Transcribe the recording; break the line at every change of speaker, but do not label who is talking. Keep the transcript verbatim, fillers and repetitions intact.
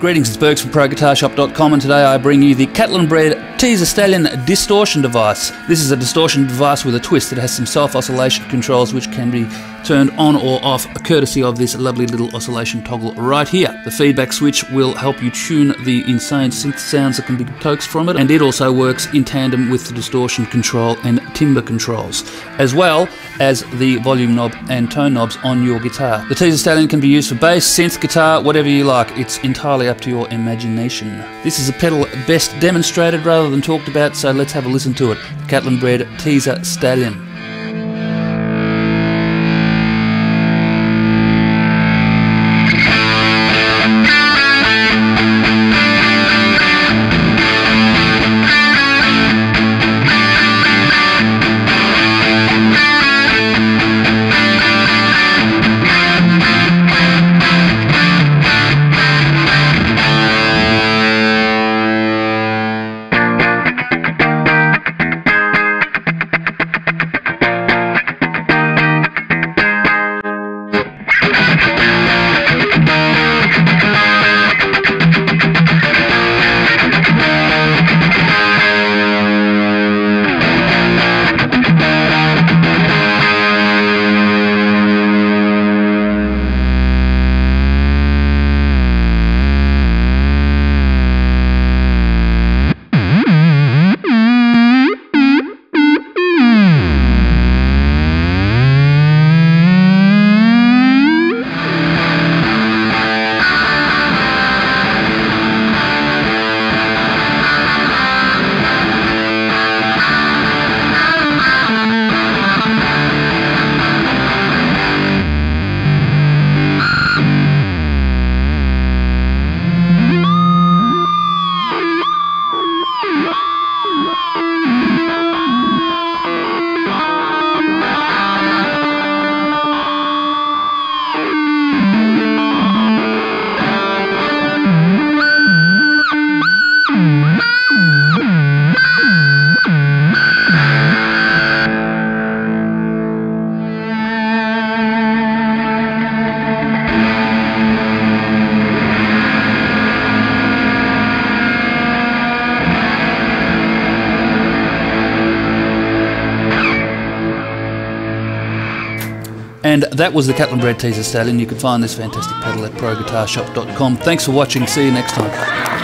Greetings, it's Bergs from pro guitar shop dot com, and today I bring you the Catalinbread Teaser Stallion distortion device. This is a distortion device with a twist that has some self-oscillation controls which can be turned on or off courtesy of this lovely little oscillation toggle right here. The feedback switch will help you tune the insane synth sounds that can be coaxed from it, and it also works in tandem with the distortion control and timbre controls, as well as the volume knob and tone knobs on your guitar. The Teaser Stallion can be used for bass, synth, guitar, whatever you like. It's entirely up to your imagination. This is a pedal best demonstrated rather than talked about, so let's have a listen to it. Catalinbread Teaser Stallion. And that was the Catalinbread Teaser Stallion. You can find this fantastic pedal at pro guitar shop dot com. Thanks for watching. See you next time.